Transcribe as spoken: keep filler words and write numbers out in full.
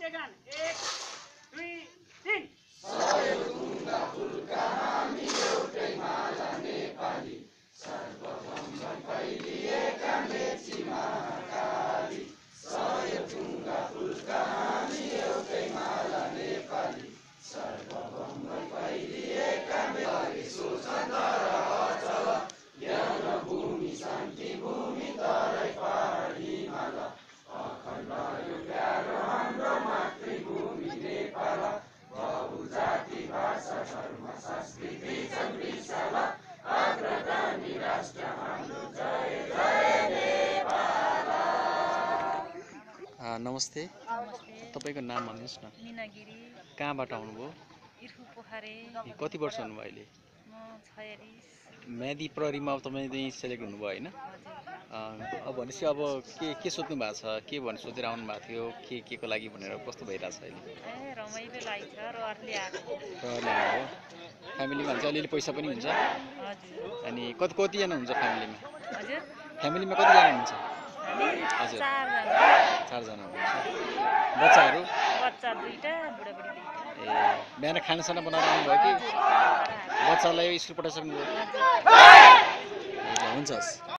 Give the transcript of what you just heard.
Second एक दुई तिन नमस्ते। तपाईको नाम भन्नुस् न। मीना गिरी। कहाँबाट आउनुभयो? इर्खु पोखरे। कति वर्ष हुनुभयो अहिले? म छयालिस। म्यादी प्रहरीमा अब तपाईँ चाहिँ सेलेक्ट हुनुभयो होइन? अब भनेपछि अब के के सोच्नु भएको छ? के भन्नु सोचेर आउनु भएको थियो? के के को लागि भनेर कस्तो भइरहेछ अहिले? ए रमाइलो लाग्छ रहरले आएको। रहरले आउनुभयो। फ्यामिलीमा हुन्छ अलिअलि पैसा पनि हुन्छ? हजुर। अनि कति कतिजना हुन्छ फ्यामिलीमा? हजुर। फ्यामिलीमा कतिजना हुन्छ? हजुर। चारजना। चारजना हुनुहुन्छ। बच्चाहरू? बच्चा दुईटा, बुढाबुढी दुईटा। ए बिहान खानासाना बनाएर आउनुभयो कि बच्चालाई स्कुल पठाइसक्नुभयो? हजुर। हुन्छ।